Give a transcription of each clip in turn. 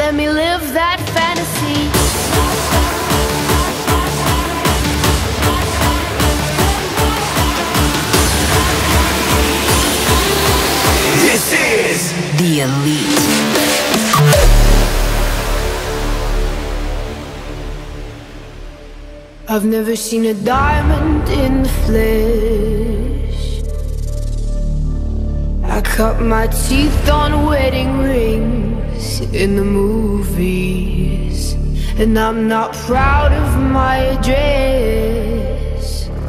Let me live that fantasy. This is The Elite. I've never seen a diamond in the flesh. I cut my teeth on wedding rings in the movies, and I'm not proud of my address.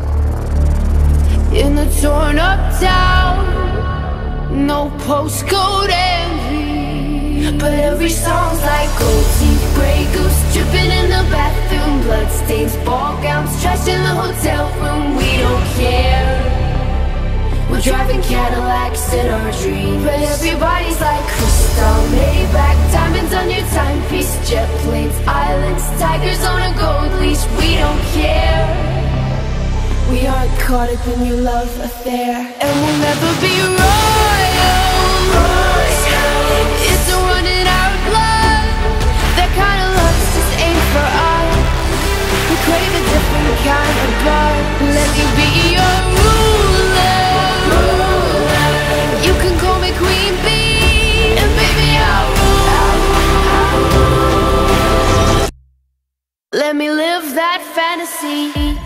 In a torn up town, no postcode envy, but every song's like gold teeth, Grey Goose dripping in the bathroom, bloodstains, ball gowns, trash in the hotel room. We don't care. We're driving Cadillacs in our dreams, but everybody's like crystal, Maybach, diamonds on your timepiece, jet planes, islands, tigers on a gold leash. We don't care. We aren't caught up in your love affair, and we'll never be royal. It's a running our blood. That kind of love just ain't for us. We crave a different kind of blood. Let me be your ruler. You can call me Queen Bee, and baby I'll rule. Let me live that fantasy.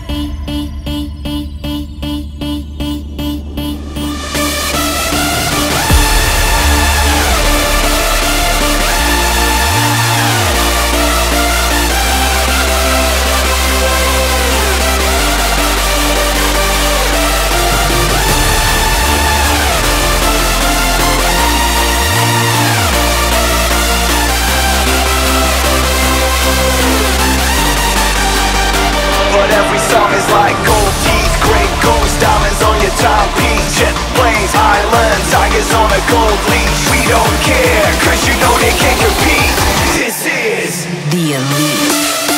But every song is like gold teeth, Grey Goose, diamonds on your timepiece, jet planes, islands, tigers on a gold leash. We don't care, cause you know they can't compete. This is The Elite.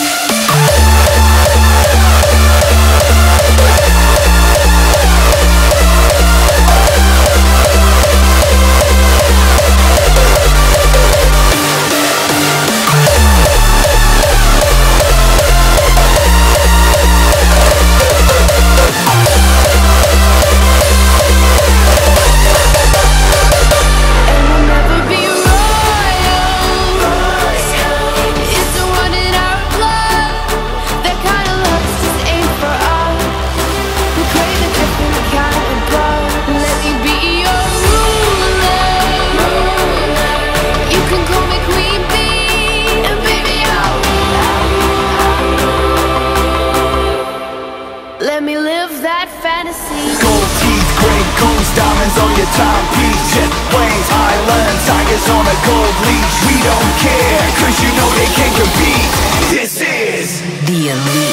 Let me live that fantasy. gold teeth, Grey Goose, diamonds on your timepiece, jet planes, islands, tigers on a gold leash. We don't care, cause you know they can't compete. This is The Elite.